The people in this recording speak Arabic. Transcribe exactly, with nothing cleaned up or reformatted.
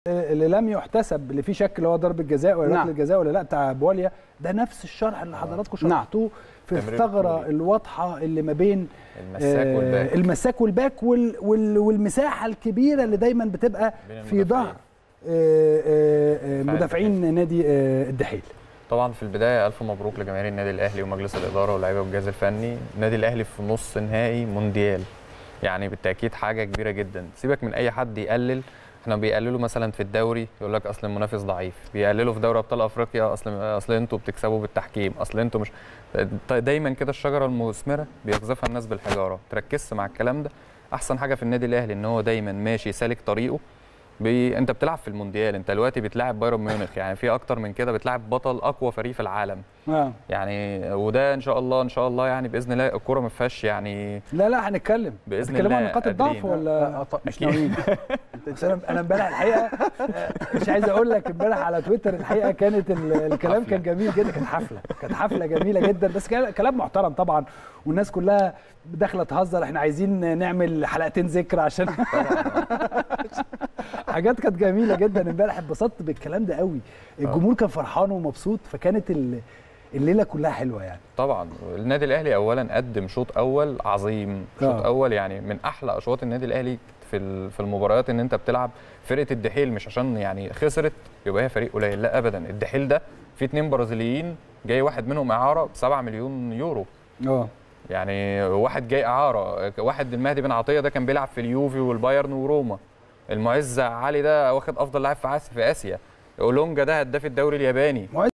اللي لم يحتسب اللي فيه شك اللي هو ضربه جزاء ولا ركله نعم. جزاء ولا لا بتاع بواليا، ده نفس الشرح اللي حضراتكم شرحتوه في الثغره الواضحه اللي ما بين المساك والباك المساك والباك وال وال والمساحه الكبيره اللي دايما بتبقى في ظهر مدافعين نادي الدحيل. طبعا في البدايه الف مبروك لجماهير النادي الاهلي ومجلس الاداره واللاعيبه والجهاز الفني. النادي الاهلي في نص نهائي مونديال، يعني بالتاكيد حاجه كبيره جدا. سيبك من اي حد يقلل، احنا بيقللوا مثلا في الدوري يقول لك اصل المنافس ضعيف، بيقللوا في دوري ابطال افريقيا اصل اصل انتوا بتكسبوا بالتحكيم، اصل انتوا مش دايما كده الشجره المثمره بيقذفها الناس بالحجاره. تركزش مع الكلام ده. احسن حاجه في النادي الاهلي ان هو دايما ماشي سالك طريقه. بي... انت بتلعب في المونديال، انت دلوقتي بتلاعب بايرن ميونخ، يعني في اكتر من كده بتلاعب بطل اقوى فريق في العالم. اه يعني وده ان شاء الله ان شاء الله يعني باذن الله الكوره ما فيهاش يعني لا لا هنتكلم باذن الله عن نقاط الضعف ولا مش ناويين. انا امبارح الحقيقه مش عايز اقول لك، امبارح على تويتر الحقيقه كانت الكلام كان جميل جدا، كانت حفله كانت حفله جميله جدا، بس كلام محترم طبعا، والناس كلها داخله تهزر احنا عايزين نعمل حلقتين ذكر عشان حاجات كانت جميله جدا. امبارح اتبسطت بالكلام ده قوي، الجمهور كان فرحان ومبسوط، فكانت الليله كلها حلوه يعني. طبعا النادي الاهلي اولا قدم شوط اول عظيم، شوط آه. اول يعني من احلى اشواط النادي الاهلي في في المباريات. ان انت بتلعب فرقه الدحيل مش عشان يعني خسرت يبقى هي فريق قليل، لا ابدا. الدحيل ده في اتنين برازيليين جاي واحد منهم اعاره ب سبعة مليون يورو. اه يعني واحد جاي اعاره، واحد المهدي بن عطيه ده كان بيلعب في اليوفي والبايرن وروما. المعز علي ده واخد افضل لاعب في اسيا. اولونجا ده هداف الدوري الياباني.